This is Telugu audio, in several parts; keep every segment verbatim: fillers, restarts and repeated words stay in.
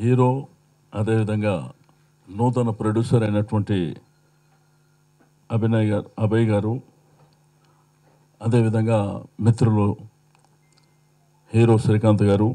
హీరో అదేవిధంగా నూతన ప్రొడ్యూసర్ అయినటువంటి అభినయ్ గారు అభయ్ గారు అదేవిధంగా మిత్రులు హీరో శ్రీకాంత్ గారు,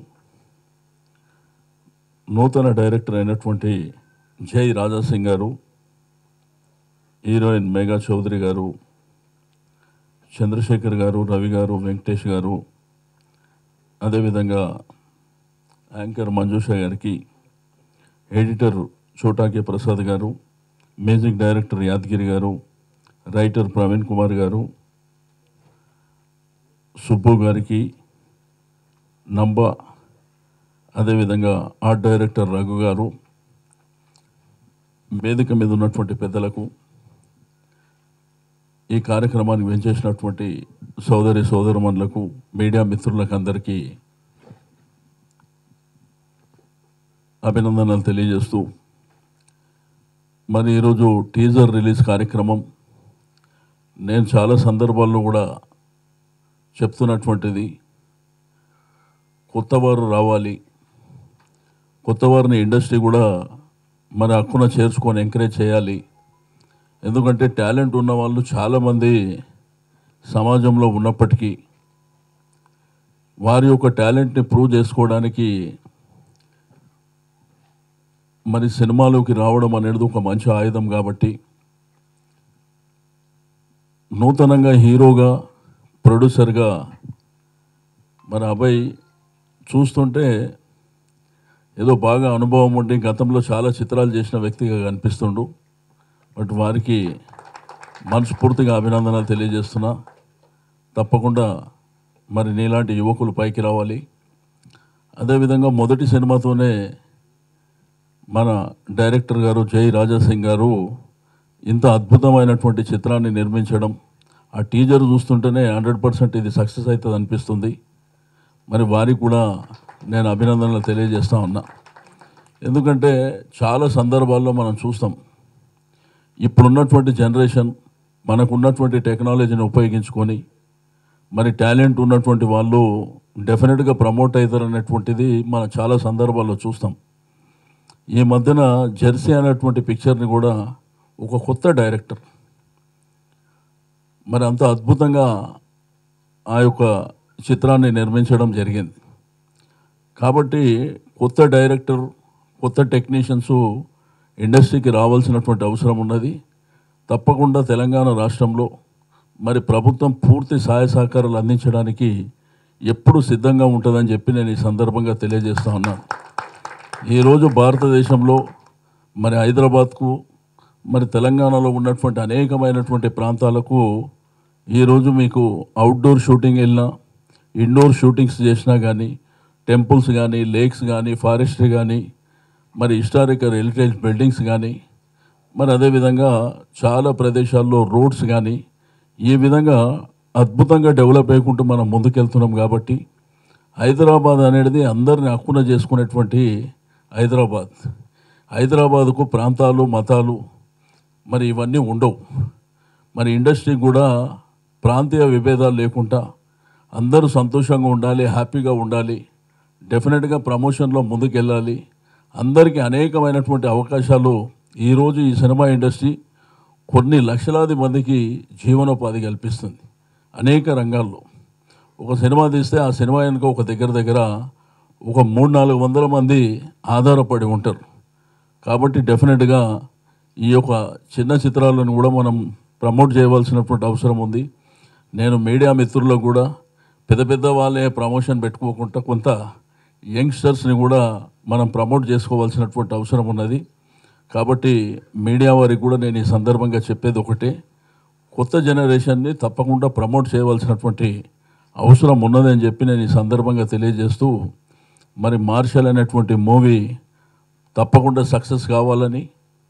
నూతన డైరెక్టర్ అయినటువంటి జై రాజాసింగ్ గారు, హీరోయిన్ మేఘా చౌదరి గారు, చంద్రశేఖర్ గారు, రవి గారు, వెంకటేష్ గారు, అదేవిధంగా యాంకర్ మంజుష గారికి, ఎడిటర్ చోటాకే ప్రసాద్ గారు, మ్యూజిక్ డైరెక్టర్ యాదగిరి గారు, రైటర్ ప్రవీణ్ కుమార్ గారు, సుబ్బు గారికి, నంబ, అదేవిధంగా ఆర్ట్ డైరెక్టర్ రఘు గారు, వేదిక మీద ఉన్నటువంటి పెద్దలకు, ఈ కార్యక్రమానికి వెంచేసినటువంటి సోదరి సోదరుమణులకు, మీడియా మిత్రులకు అందరికీ అభినందనలు తెలియజేస్తూ, మరి ఈరోజు టీజర్ రిలీజ్ కార్యక్రమం నేను చాలా సందర్భాల్లో కూడా చెప్తున్నటువంటిది, కొత్తవారు రావాలి, కొత్తవారిని ఇండస్ట్రీ కూడా మన హక్కున చేర్చుకొని ఎంకరేజ్ చేయాలి. ఎందుకంటే టాలెంట్ ఉన్న వాళ్ళు చాలామంది సమాజంలో ఉన్నప్పటికీ వారి యొక్క టాలెంట్ని ప్రూవ్ చేసుకోవడానికి మరి సినిమాలోకి రావడం అనేది ఒక మంచి ఆయుధం. కాబట్టి నూతనంగా హీరోగా ప్రొడ్యూసర్గా మన అభయ్ చూస్తుంటే ఏదో బాగా అనుభవం ఉండి గతంలో చాలా చిత్రాలు చేసిన వ్యక్తిగా కనిపిస్తుండు. బట్ వారికి మనస్ఫూర్తిగా అభినందనలు తెలియజేస్తున్నా. తప్పకుండా మరి నీలాంటి యువకులు పైకి రావాలి. అదేవిధంగా మొదటి సినిమాతోనే మన డైరెక్టర్ గారు జై రాజాసింగ్ గారు ఇంత అద్భుతమైనటువంటి చిత్రాన్ని నిర్మించడం, ఆ టీజర్ చూస్తుంటేనే హండ్రెడ్ పర్సెంట్ ఇది సక్సెస్ అవుతుంది అనిపిస్తుంది. మరి వారికి కూడా నేను అభినందనలు తెలియజేస్తూ ఉన్నా. ఎందుకంటే చాలా సందర్భాల్లో మనం చూస్తాం, ఇప్పుడున్నటువంటి జనరేషన్ మనకున్నటువంటి టెక్నాలజీని ఉపయోగించుకొని మరి టాలెంట్ ఉన్నటువంటి వాళ్ళు డెఫినెట్గా ప్రమోట్ అవుతారు అనేటువంటిది మనం చాలా సందర్భాల్లో చూస్తాం. ఈ మధ్యన జెర్సీ అనేటువంటి పిక్చర్ని కూడా ఒక కొత్త డైరెక్టర్ మరి అంత అద్భుతంగా ఆ యొక్క చిత్రాన్ని నిర్మించడం జరిగింది. కాబట్టి కొత్త డైరెక్టర్, కొత్త టెక్నీషియన్స్ ఇండస్ట్రీకి రావాల్సినటువంటి అవసరం ఉన్నది. తప్పకుండా తెలంగాణ రాష్ట్రంలో మరి ప్రభుత్వం పూర్తి సహాయ సహకారాలు అందించడానికి ఎప్పుడు సిద్ధంగా ఉంటుందని చెప్పి నేను ఈ సందర్భంగా తెలియజేస్తూ ఉన్నాను. ఈరోజు భారతదేశంలో మరి హైదరాబాద్కు మరి తెలంగాణలో ఉన్నటువంటి అనేకమైనటువంటి ప్రాంతాలకు ఈరోజు మీకు అవుట్డోర్ షూటింగ్ వెళ్ళినా, ఇండోర్ షూటింగ్స్ చేసినా కానీ, టెంపుల్స్ కానీ, లేక్స్ కానీ, ఫారెస్ట్రీ కానీ, మరి హిస్టారికల్ హెరిటేజ్ బిల్డింగ్స్ కానీ, మరి అదేవిధంగా చాలా ప్రదేశాల్లో రోడ్స్ కానీ, ఈ విధంగా అద్భుతంగా డెవలప్ అయ్యుకుంటూ మనం ముందుకెళ్తున్నాం. కాబట్టి హైదరాబాద్ అనేది అందరిని హక్కున చేసుకునేటువంటి హైదరాబాద్. హైదరాబాద్కు ప్రాంతాలు, మతాలు మరి ఇవన్నీ ఉండవు. మరి ఇండస్ట్రీ కూడా ప్రాంతీయ విభేదాలు లేకుండా అందరూ సంతోషంగా ఉండాలి, హ్యాపీగా ఉండాలి, డెఫినెట్గా ప్రమోషన్లో ముందుకెళ్ళాలి. అందరికీ అనేకమైనటువంటి అవకాశాలు ఈరోజు ఈ సినిమా ఇండస్ట్రీ కొన్ని లక్షలాది మందికి జీవనోపాధి కల్పిస్తుంది అనేక రంగాల్లో. ఒక సినిమా తీస్తే ఆ సినిమా వెనుక ఒక దగ్గర దగ్గర ఒక మూడు నాలుగు వందల మంది ఆధారపడి ఉంటారు. కాబట్టి డెఫినెట్గా ఈ యొక్క చిన్న చిత్రాలను కూడా మనం ప్రమోట్ చేయవలసినటువంటి అవసరం ఉంది. నేను మీడియా మిత్రులకు కూడా పెద్ద పెద్ద వాళ్ళే ప్రమోషన్ పెట్టుకోకుండా కొంత యంగ్స్టర్స్ని కూడా మనం ప్రమోట్ చేసుకోవాల్సినటువంటి అవసరం ఉన్నది. కాబట్టి మీడియా వారికి కూడా నేను ఈ సందర్భంగా చెప్పేది ఒకటే, కొత్త జనరేషన్ని తప్పకుండా ప్రమోట్ చేయవలసినటువంటి అవసరం ఉన్నదని చెప్పి నేను ఈ సందర్భంగా తెలియజేస్తూ, మరి మార్షల్ అనేటువంటి మూవీ తప్పకుండా సక్సెస్ కావాలని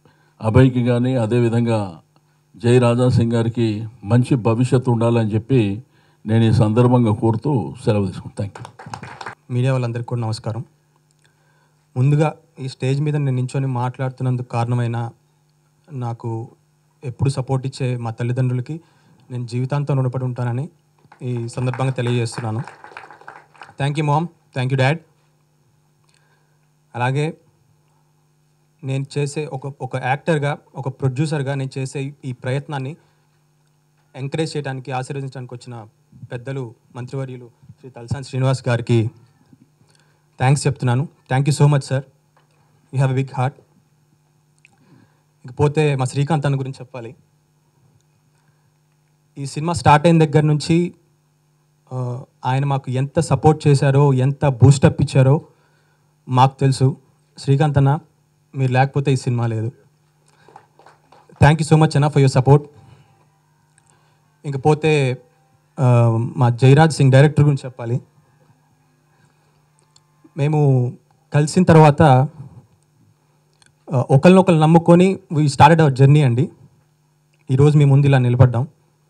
అభయ్కి కానీ అదేవిధంగా జై రాజాసింగ్ గారికి మంచి భవిష్యత్తు ఉండాలని చెప్పి నేను ఈ సందర్భంగా కోరుతూ సెలవు తీసుకుంటాను. Thank you. మీడియా వాళ్ళందరికీ కూడా నమస్కారం. ముందుగా ఈ స్టేజ్ మీద నేను నించొని మాట్లాడుతున్నందుకు కారణమైన నాకు ఎప్పుడు సపోర్ట్ ఇచ్చే మా తల్లిదండ్రులకి నేను జీవితాంతం రుణపడి ఉంటానని ఈ సందర్భంగా తెలియజేస్తున్నాను. Thank you mom, thank you dad. అలాగే నేను చేసే ఒక ఒక యాక్టర్గా ఒక ప్రొడ్యూసర్గా నేను చేసే ఈ ప్రయత్నాన్ని ఎంకరేజ్ చేయడానికి ఆశీర్వదించడానికి వచ్చిన పెద్దలు మంత్రివర్యులు శ్రీ తలసాని శ్రీనివాస్ గారికి థ్యాంక్స్ చెప్తున్నాను. Thank you so much sir, you have a big heart. ఇకపోతే మా శ్రీకాంత్ అన్న గురించి చెప్పాలి. ఈ సినిమా స్టార్ట్ అయిన దగ్గర నుంచి ఆయన మాకు ఎంత సపోర్ట్ చేశారో, ఎంత బూస్టప్ ఇచ్చారో మాకు తెలుసు. శ్రీకాంత్ అన్న, మీరు లేకపోతే ఈ సినిమా లేదు. థ్యాంక్ యూ సో మచ్ అన్న ఫర్ యువర్ సపోర్ట్. ఇంకపోతే మా జయరాజ్ సింగ్ డైరెక్టర్ గురించి చెప్పాలి. మేము కలిసిన తర్వాత ఒకరినొకరు నమ్ముకొని వీ స్టార్టెడ్ అవర్ జర్నీ అండి. ఈరోజు మీ ముందు ఇలా నిలబడ్డాం.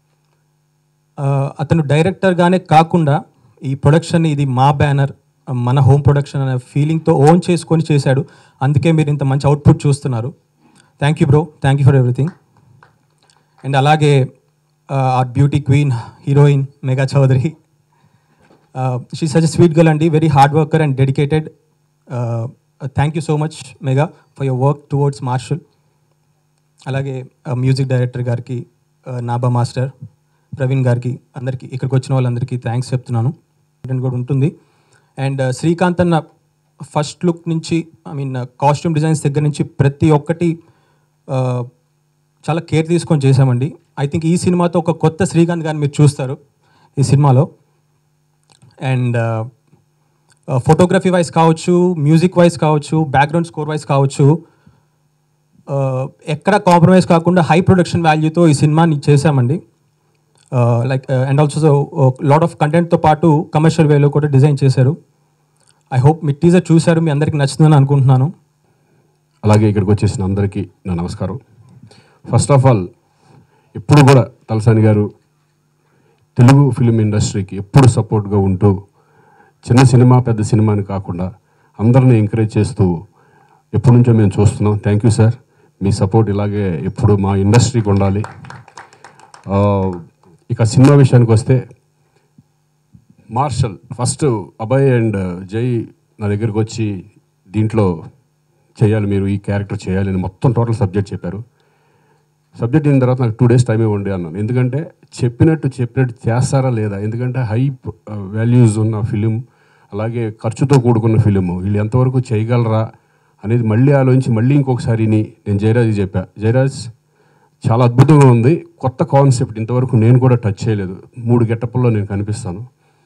అతను డైరెక్టర్గానే కాకుండా ఈ ప్రొడక్షన్ ఇది మా బ్యానర్, మన హోమ్ ప్రొడక్షన్ అనే ఫీలింగ్తో ఓన్ చేసుకొని చేశాడు. అందుకే మీరు ఇంత మంచి అవుట్పుట్ చూస్తున్నారు. Thank you bro, thank you for everything. And అలాగే our beauty queen heroine Megha Chaudhary, she such a sweet girl అండి, very hard worker and dedicated. Thank you so much Megha for your work towards Marshal. అలాగే మ్యూజిక్ డైరెక్టర్ గారికి, నాబా మాస్టర్ ప్రవీణ్ గారికి, అందరికీ ఇక్కడికి వచ్చిన వాళ్ళందరికీ థ్యాంక్స్ చెప్తున్నాను. కూడా ఉంటుంది. అండ్ శ్రీకాంత్ అన్న ఫస్ట్ లుక్ నుంచి, ఐ మీన్ కాస్ట్యూమ్ డిజైన్స్ దగ్గర నుంచి ప్రతి ఒక్కటి చాలా కేర్ తీసుకొని చేశామండి. ఐ థింక్ ఈ సినిమాతో ఒక కొత్త శ్రీకాంత్ గారిని మీరు చూస్తారు ఈ సినిమాలో. అండ్ ఫోటోగ్రఫీ వైజ్ కావచ్చు, మ్యూజిక్ వైజ్ కావచ్చు, బ్యాక్గ్రౌండ్ స్కోర్ వైజ్ కావచ్చు, ఎక్కడ కాంప్రమైజ్ కాకుండా హై ప్రొడక్షన్ వాల్యూతో ఈ సినిమాని చేశామండి. Like and also lot of కంటెంట్తో పాటు కమర్షియల్ వేలో కూడా డిజైన్ చేశారు. ఐ హోప్ మీ టీజర్ చూశారు, మీ అందరికీ నచ్చుతుందని అనుకుంటున్నాను. అలాగే ఇక్కడికి వచ్చేసిన అందరికీ నా నమస్కారం. ఫస్ట్ ఆఫ్ ఆల్, ఎప్పుడు కూడా తలసాని గారు తెలుగు ఫిలిం ఇండస్ట్రీకి ఎప్పుడు సపోర్ట్గా ఉంటూ చిన్న సినిమా పెద్ద సినిమా అని కాకుండా అందరిని ఎంకరేజ్ చేస్తూ ఎప్పటి నుంచో మేము చూస్తున్నాం. థ్యాంక్ యూ సార్, మీ సపోర్ట్ ఇలాగే ఎప్పుడు మా ఇండస్ట్రీకి ఉండాలి. ఇక సినిమా విషయానికి వస్తే, మార్షల్ ఫస్ట్ అభయ్ అండ్ జై నా దగ్గరికి వచ్చి దీంట్లో చేయాలి, మీరు ఈ క్యారెక్టర్ చేయాలి అని మొత్తం టోటల్ సబ్జెక్ట్ చెప్పారు. సబ్జెక్ట్ అయిన తర్వాత నాకు టూ డేస్ టైం ఇవ్వండి అన్నాను. ఎందుకంటే చెప్పినట్టు చెప్పినట్టు చేస్తారా లేదా, ఎందుకంటే హై వాల్యూస్ ఉన్న ఫిలిం, అలాగే ఖర్చుతో కూడుకున్న ఫిలిం, వీళ్ళు ఎంతవరకు చేయగలరా అనేది మళ్ళీ ఆలోచించి మళ్ళీ ఇంకొకసారి నేను జయరాజ్ చెప్పా. జయరాజ్ చాలా అద్భుతంగా ఉంది, కొత్త కాన్సెప్ట్, ఇంతవరకు నేను కూడా టచ్ చేయలేదు, మూడు గెటప్ల్లో నేను కనిపిస్తాను.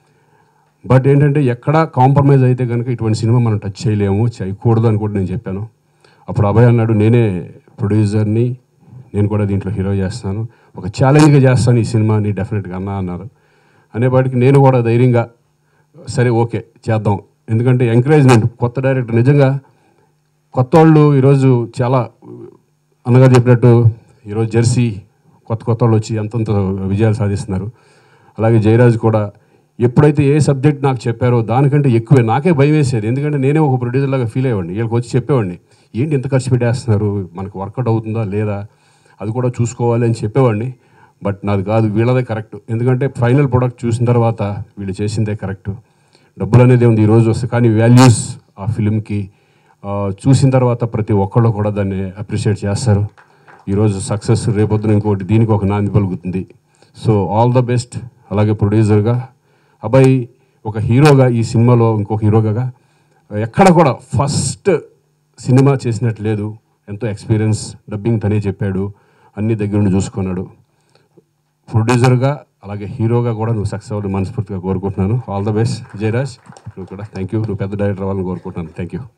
బట్ ఏంటంటే ఎక్కడా కాంప్రమైజ్ అయితే కనుక ఇటువంటి సినిమా మనం టచ్ చేయలేము, చేయకూడదు అని కూడా నేను చెప్పాను. అప్పుడు అభయ్ అన్నాడు, నేనే ప్రొడ్యూసర్ని, నేను కూడా దీంట్లో హీరో చేస్తాను, ఒక ఛాలెంజ్గా చేస్తాను ఈ సినిమాని డెఫినెట్గా అన్నా అన్నారు. అనేపాటికి నేను కూడా ధైర్యంగా సరే ఓకే చేద్దాం, ఎందుకంటే ఎంకరేజ్మెంట్, కొత్త డైరెక్టర్, నిజంగా కొత్త వాళ్ళు ఈరోజు చాలా అన్నగారు చెప్పినట్టు ఈరోజు జెర్సీ కొత్త కొత్త వాళ్ళు వచ్చి ఎంతంత విజయాలు సాధిస్తున్నారు. అలాగే జయరాజ్ కూడా ఎప్పుడైతే ఏ సబ్జెక్ట్ నాకు చెప్పారో దానికంటే ఎక్కువే నాకే భయం వేసేది, ఎందుకంటే నేనే ఒక ప్రొడ్యూసర్ లాగా ఫీల్ అయ్యేవాడిని. వీళ్ళకి వచ్చి చెప్పేవాడిని, ఏంటి ఎంత ఖర్చు పెట్టేస్తున్నారు, మనకు వర్కౌట్ అవుతుందా లేదా అది కూడా చూసుకోవాలి అని చెప్పేవాడిని. బట్ నాది కాదు, వీళ్ళదే కరెక్ట్, ఎందుకంటే ఫైనల్ ప్రొడక్ట్ చూసిన తర్వాత వీళ్ళు చేసిందే కరెక్ట్. డబ్బులు అనేది ఉంది ఈరోజు వస్తే, కానీ వాల్యూస్ ఆ ఫిలింకి చూసిన తర్వాత ప్రతి ఒక్కళ్ళు కూడా దాన్ని అప్రిషియేట్ చేస్తారు. ఈరోజు సక్సెస్, రేపొద్దున ఇంకోటి దీనికి ఒక నాంది పలుకుతుంది. So all the best. అలాగే ప్రొడ్యూసర్గా అబ్బాయి ఒక హీరోగా, ఈ సినిమాలో ఇంకొక హీరోగా ఎక్కడ కూడా ఫస్ట్ సినిమా చేసినట్టు లేదు, ఎంతో ఎక్స్పీరియన్స్, డబ్బింగ్ తనే చెప్పాడు, అన్ని దగ్గర నుండి చూసుకున్నాడు. ప్రొడ్యూసర్గా అలాగే హీరోగా కూడా నువ్వు సక్సెస్ అవ్వాలని మనస్ఫూర్తిగా కోరుకుంటున్నాను. ఆల్ ద బెస్ట్ జయరాజ్, నువ్వు కూడా థ్యాంక్ యూ, నువ్వు పెద్ద డైరెక్టర్ అవ్వాలని కోరుకుంటున్నాను. Thank you.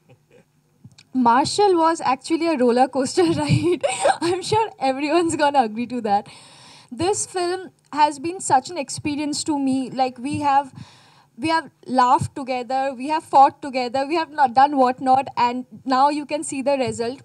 Marshall was actually a roller coaster ride. I'm sure everyone's gonna agree to that. This film has been such an experience to me. Like we have, we have laughed together, we have fought together, we have not done what not, and now you can see the result.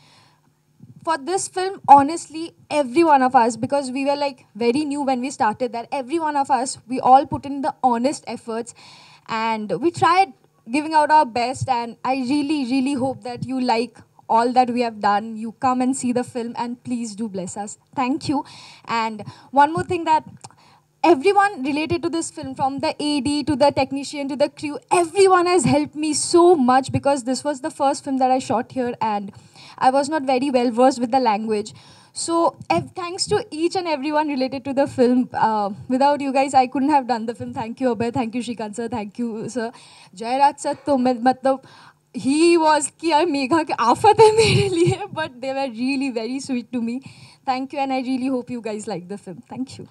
For this film, honestly, every one of us, because we were like very new when we started that, every one of us, we all put in the honest efforts, and we tried giving out our best, and I really really hope that you like all that we have done. You come and see the film and please do bless us. Thank you. And one more thing, that everyone related to this film, from the A D to the technician to the crew, everyone has helped me so much because this was the first film that I shot here and I was not very well versed with the language. So ev- thanks to each and everyone related to the film. Uh, without you guys, I couldn't have done the film. Thank you, Abhay. Thank you, Shrikant sir. Thank you, sir. Jairaj sir, तो मैं मतलब he was कि यार मेघा के आफत है मेरे लिए, but they were really very sweet to me. Thank you, and I really hope you guys like the film. Thank you.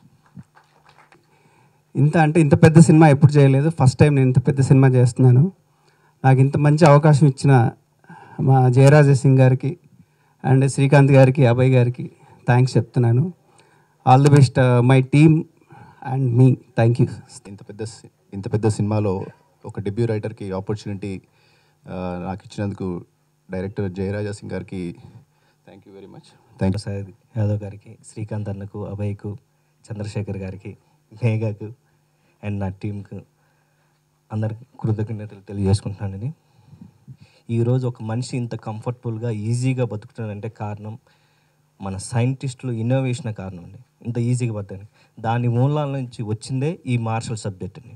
ఇంత అంటే ఇంత పెద్ద సినిమా ఎప్పుడు చేయలేదు, ఫస్ట్ టైం నేను ఇంత పెద్ద సినిమా చేస్తున్నాను. నాకు ఇంత మంచి అవకాశం ఇచ్చిన మా జయరాజ సింగ్ గారికి అండ్ శ్రీకాంత్ గారికి, అభయ్ గారికి థ్యాంక్స్ చెప్తున్నాను. All the best my team and మీ. Thank you. ఇంత పెద్ద సి- ఇంత పెద్ద సినిమాలో ఒక డెబ్యూ రైటర్కి ఆపర్చునిటీ నాకు ఇచ్చినందుకు డైరెక్టర్ జయరాజా సింగ్ గారికి thank you very much. Thank you. Prasad Yadav గారికి, శ్రీకాంత్ అన్నకు, అభయ్కు, చంద్రశేఖర్ గారికి, మేఘకు అండ్ నా టీంకు అందరికి కృతజ్ఞతలు తెలియజేసుకుంటున్నానని. ఈరోజు ఒక మనిషి ఇంత కంఫర్టబుల్గా ఈజీగా బతుకుతున్నాడంటే కారణం మన సైంటిస్టులు ఇన్నోవేషన్ కారణం అండి. ఇంత ఈజీగా బతకని దాని మూలాల నుంచి వచ్చిందే ఈ మార్షల్ సబ్జెక్ట్ అండి.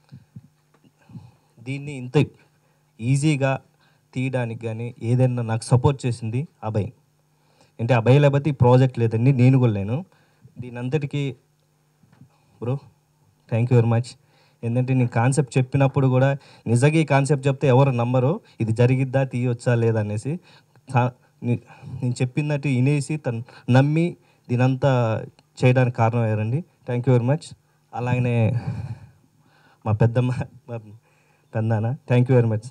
దీన్ని ఇంత ఈజీగా తీయడానికి కానీ ఏదైనా నాకు సపోర్ట్ చేసింది అభయ్. అంటే అభయ్ లేకపోతే ఈ ప్రాజెక్ట్ లేదండి, నేను కూడా లేను. దీని అంతటికీ bro thank you very much. ఏంటంటే నేను కాన్సెప్ట్ చెప్పినప్పుడు కూడా నిజంగా ఈ కాన్సెప్ట్ చెప్తే ఎవరు నమ్మరు, ఇది జరిగిద్దా తీయొచ్చా లేదా అనేసి. తా- నే- నేను చెప్పినట్టు వినేసి తను నమ్మి దీనంతా చేయడానికి కారణం అయ్యారండి. Thank you very much. అలాగనే మా పెద్దమ్మ, మా పెద్దనాన్న, thank you very much.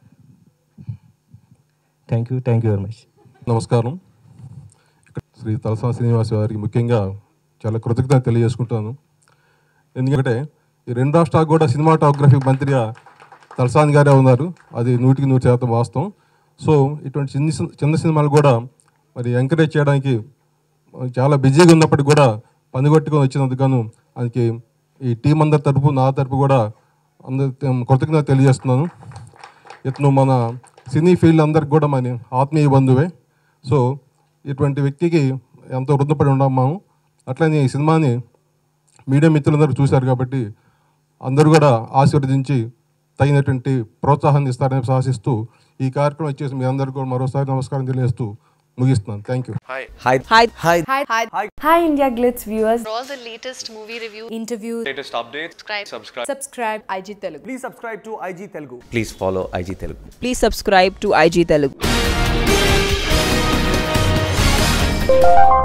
Thank you thank you very much. నమస్కారం. శ్రీ తలసా శ్రీనివాస్ గారికి ముఖ్యంగా చాలా కృతజ్ఞత తెలియజేసుకుంటాను. ఎందుకంటే ఈ రెండు రాష్ట్రాలకు కూడా సినిమాటోగ్రఫీ మంత్రిగా తలసాని గారే ఉన్నారు, అది నూటికి నూరు శాతం వాస్తవం. సో ఇటువంటి చిన్న చిన్న సినిమాలు కూడా మరి ఎంకరేజ్ చేయడానికి చాలా బిజీగా ఉన్నప్పటికీ కూడా పనిగొట్టుకొని వచ్చినందుకు గాను ఆయనకి ఈ టీం అందరి తరపు, నా తరపు కూడా అందరి కృతజ్ఞత తెలియజేస్తున్నాను. ఇతను మన సినీ ఫీల్డ్ అందరికి కూడా మన ఆత్మీయ బంధువే. సో ఇటువంటి వ్యక్తికి ఎంతో రుణపడి ఉన్నాము. అట్లనే ఈ సినిమాని మీడియా మిత్రులందరూ చూశారు కాబట్టి అందరూ కూడా ఆశీర్వదించి తగినటువంటి ప్రోత్సాహాన్ని ఇస్తారని ఆశిస్తూ ఈ కార్యక్రమం వచ్చేసి మీ అందరికీ కూడా మరోసారి నమస్కారం తెలియజేస్తూ ముగిస్తున్నాను. Thank you. Hi. Hi. Hi. Hi. Hi. Hi. Hi India Glitz viewers. For all the latest movie review, Interviews, latest updates, subscribe. Subscribe. subscribe I G Telugu. Please subscribe to I G Telugu. Please follow I G Telugu. Please subscribe to I G Telugu.